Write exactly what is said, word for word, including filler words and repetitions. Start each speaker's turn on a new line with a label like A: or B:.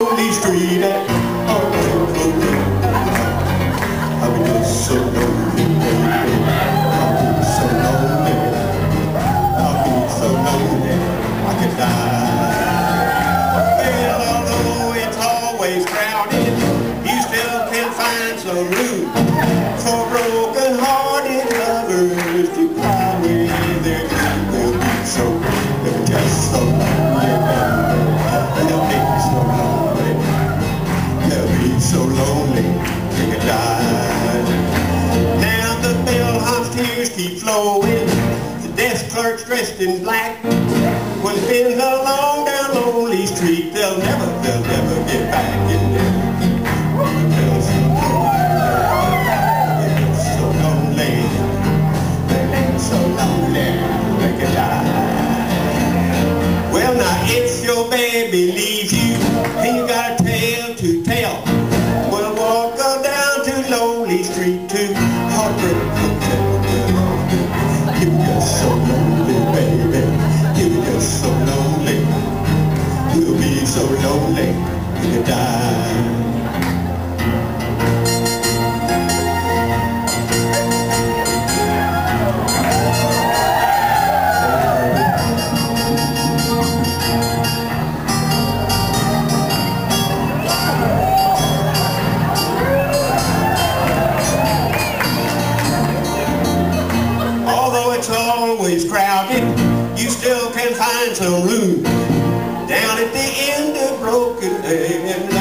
A: lonely street at oh, I've been just so lonely, baby. I've been so lonely. I've been so lonely I could die. Well, although it's always crowded, you still can find some room for broken-hearted lovers to cry with their teeth. They'll be so, they're just so lonely, baby. They'll be so lonely. They'll be so lonely they could die. Now the bell hop's tears keep flowing. The desk clerk's dressed in black. When it's been along down lonely street, they'll never, they'll never get back in there. They're so lonely. They're so lonely they could die. Well, now if your baby leaves you and you got a tale to tell, well, walk on down to Lonely Street to Heartbreak Hotel. You're just so lonely, baby. You're just so lonely. You'll be so lonely you could die. It's always crowded, you still can find some room down at the end of Broken Day.